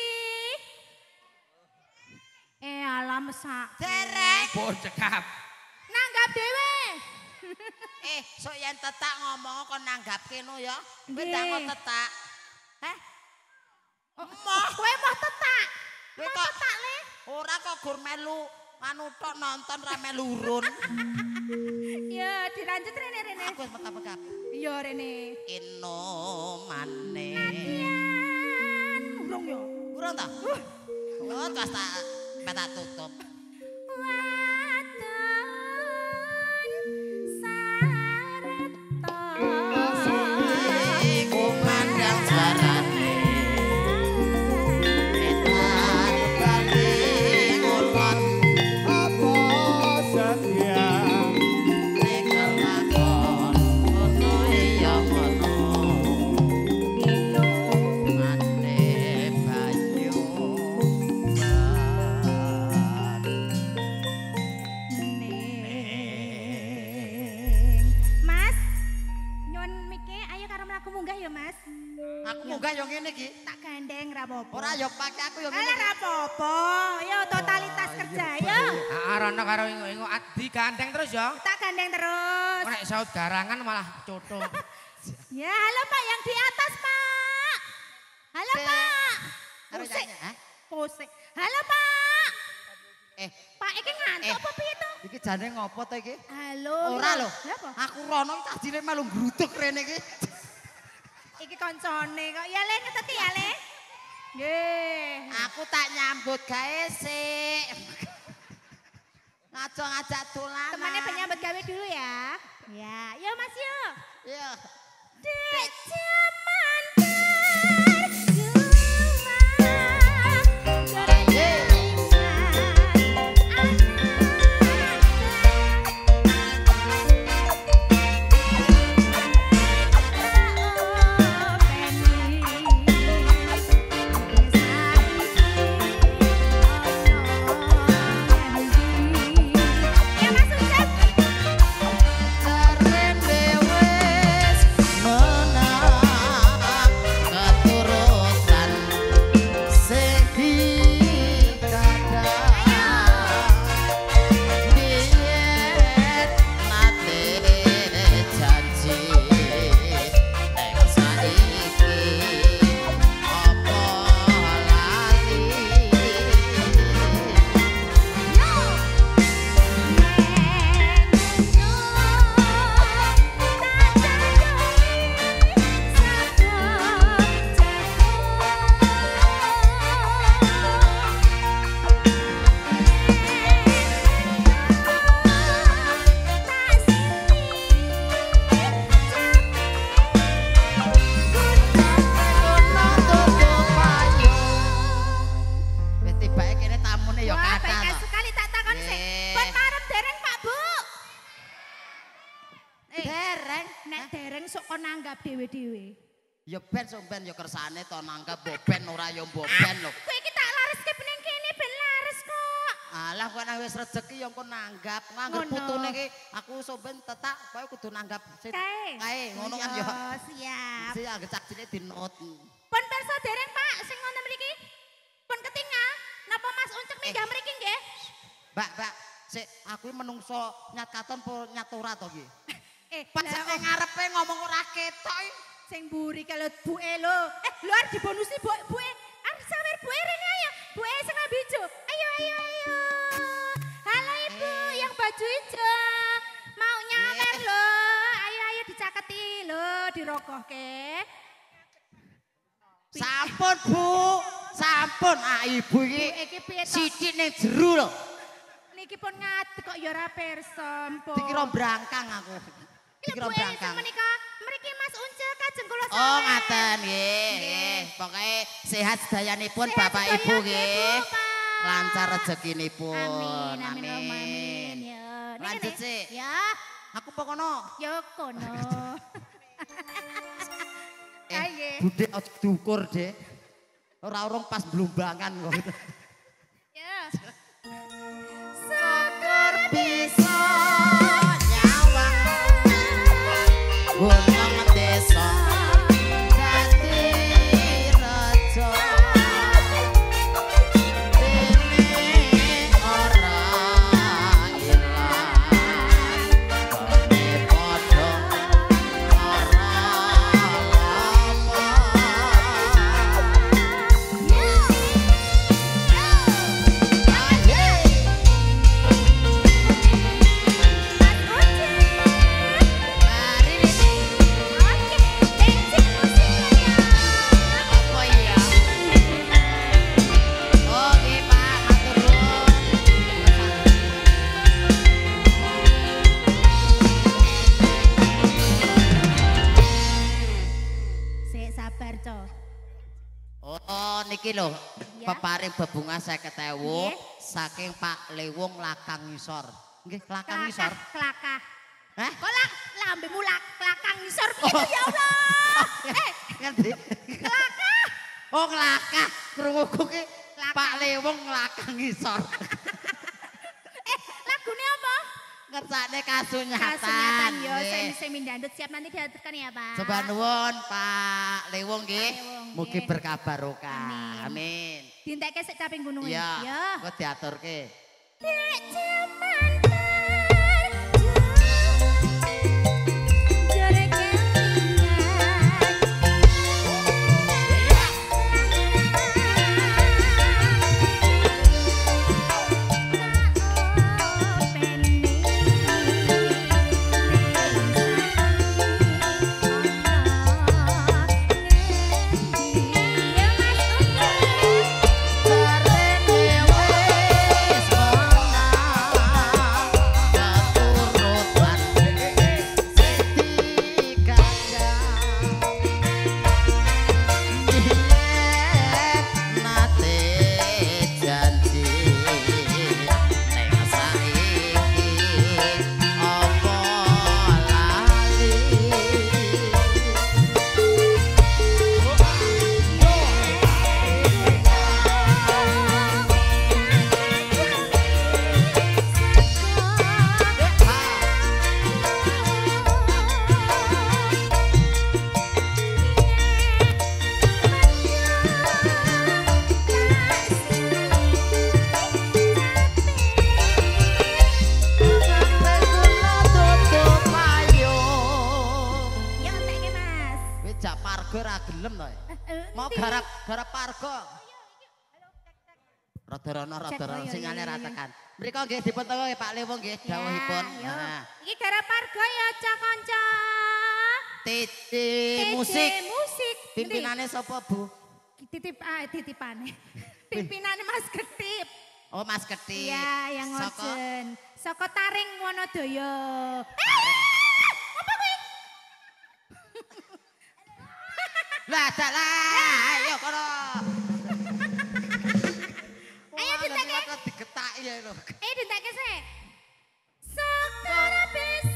Eh alah mesak.
Dereng.
Pun cekap.
Nanggap dhewe.
Eh, sok yen tetak ngomong kon nanggapke no ya. Kowe
Nggih.
ndak mau tetak.
Heh,
Emoh.
kowe mau tetak.
Kowe
Mau
kok
tetak le.
ora kok gur melu anu tok nonton ra melu urun.
Ya dilanjut rene rene.
Aku wis mekap-mekap.
Iya rene.
Ino mane.
Yan, urung yo.
Urun ta? Oh, terus tak tak tutup.
Waton sareta.
Iku mandang suarane. Etan bali ngulon apa setia. Ning lakon ono ya ono. Mane banyu.
Mas, nyuwun mike ayo karo mlaku munggah ya, Mas.
Aku munggah yo ngene iki.
Tak gandeng ra apa-apa.
Ora yo pakai aku yo ngene.
Alah ra apa-apa. Yo totalitas kerja yo.
Arono karo ingo-ingo adi gandeng terus ya.
Tak gandeng terus.
Nek saut garangan malah coto.
Ya, halo Pak yang di atas, Pak. Halo,
Be-
Pak.
Arep
Pusik.
nyanyi, hah?
Pusik. Halo, Pak.
Eh,
Pak iki ngantuk
Eh.
apa piye to?
iki jane ngopo to iki?
Halo.
Ora lho.
Lha apa?
Aku rono tadine melu gruduk rene iki.
Iki koncone kok. Ya Le, ngeteti ya Le. Nggih.
Aku tak nyambut gawe sik. Aja ngajak dolanan.
Temannya penyambut gawe dulu ya. Ya, yuk Mas yuk.
Iya.
Dek zaman dewe-dewe.
Ya ben sok ben ya kersane to nanggap boben ora ya boben lho.
Kowe iki tak lareske pening kene ben lares kok.
Alah kok nang wis rejeki ya engko nanggap. Nganggo putune iki aku sok ben tetak kowe kudu nanggap sik. Kae ngono kan ya.
Siap.
Sik anggere cakcine dinot.
Pun pirsa dereng Pak sing ngono mriki. Pun ketingal napa Mas Uncek minggah mriki nggih?
Mbak, Mbak, sik aku menungso nyat katon po nyat ora to iki?
Eh,
pas nek ngarepe ngomong ora ketok
sing mburi kalau buke lho. Eh, lu arep dibonusi bu buke. Arep sawer buke rene ayo. Buke sing lambe ijo. Ayo ayo ayo. Halo Ibu yang baju ijo. Mau nyawer lho. Ayo ayo dicaketi lho, dirogohke.
Sampun Bu, sampun. Ah Ibu iki sithik ning jero lho.
Niki pun ngadeg kok ya ora pirsa, mpun.
Dikira brangkang aku.
Dikira brangkang. Menika mriki Mas Uncek kajeng kula sawer.
Oh, ngaten nggih, nggih. Pokoke sehat sedayanipun Bapak Ibu nggih. Lancar rezekinipun.
Amin, amin, amin. Ya.
Lanjut sih.
Ya.
Aku pokono.
Ya kono.
Eh, Budhe aja diukur, Dek. Ora urung pas blumbangan kok.
Ya.
Seger bisa nyawang gunung desa dadi raja dene ora ilang kene padha ora lama apa ya oke Pak matur nuwun
Sik sabar, Co.
oh niki lho
Ya.
peparing bebunga seket ewu
Nggih.
saking Pak Lewung Lakang Ngisor nggih Lakang Ngisor
Kelakah.
heh
Kok lah lambemu lak kelakang ngisor begitu ya Allah. Eh,
ngerti kelakah oh kelakah krunguku ki Pak Lewung Lakang Ngisor
eh lagune apa?
ngersane kasunyatan
Kasunyatan yo
nggih.
sing sing mindandut siap nanti diaturkan ya, Pak.
Sembah nuwun Pak Lewung nggih.
Lewung,
Mugi
nggih.
berkah barokah.
Amin.
Amin.
Dintekke sik caping gunung iki.
Iya.
Ya.
Kok diaturke.
Dek jaman Jare
Barene wis menang Jak pargo ra gelem to. Mau garap garap pargo. Rada-rana rada-rana sinyale ra tekan. Mriko nggih dipun tengok Pak Lewo nggih dawuhipun. Nah.
Iki garap pargo ya kanca.
Titi musik.
Musik.
Pimpinane sapa, Bu?
Titip ah titipane. Pimpinane Mas Ketip.
Oh, Mas Ketip.
Iya, yang
Saka
ngojen. Saka Taring Wonodoyo.
Taring.
Apa kuwi?
Lah, dak lah, ayo kono.
Ayo ditake.
Wah, digetaki ya lho.
Eh ditake sik. Sakara bisa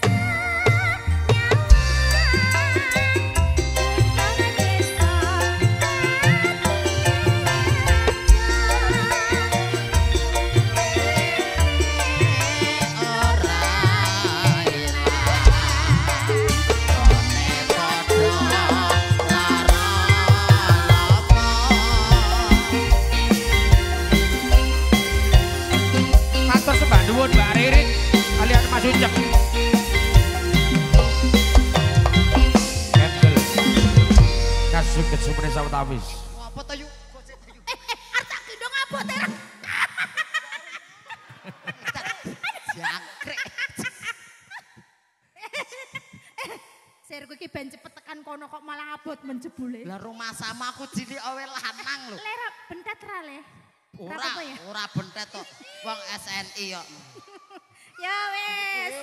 Mbak Ririn kalian Mas Ucep Kendel Kasuget Sumene Sawetawis
apa to yuk?
Eh, eh, arta gendong abot ya.
Jangkrik.
Serku iki ben cepet tekan kono kok malah abot menjebule.
Lah rumah sama aku cilik awe lanang lho.
Lera bentet ra le.
Ora, ora bentet to. Wong S N I kok.
Ya wis.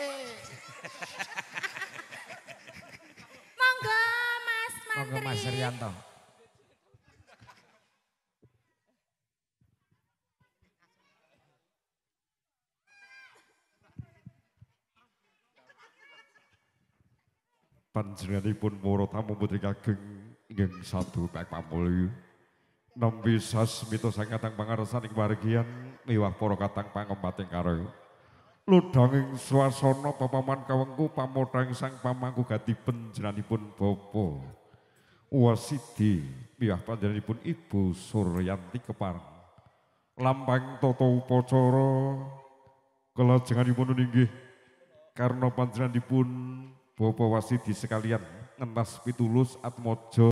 Monggo Mas Mantri.
Monggo Mas Rianto.
Panjenenganipun para tamu putri kageng inggih satu baik pamulya. Nampi sasmita sangatang pangarsaning paregian miwah para katang pangempating karo. Ludanging swasana papaman kawengku pamotang sang pamangku gati panjenenganipun bapa Wasidi miwah panjenenganipun Ibu Suryanti kepareng. Lampahing tata upacara kelajenganipun inggih karena panjenenganipun Bapak Wasidi sekalian ngentas pitulus atmojo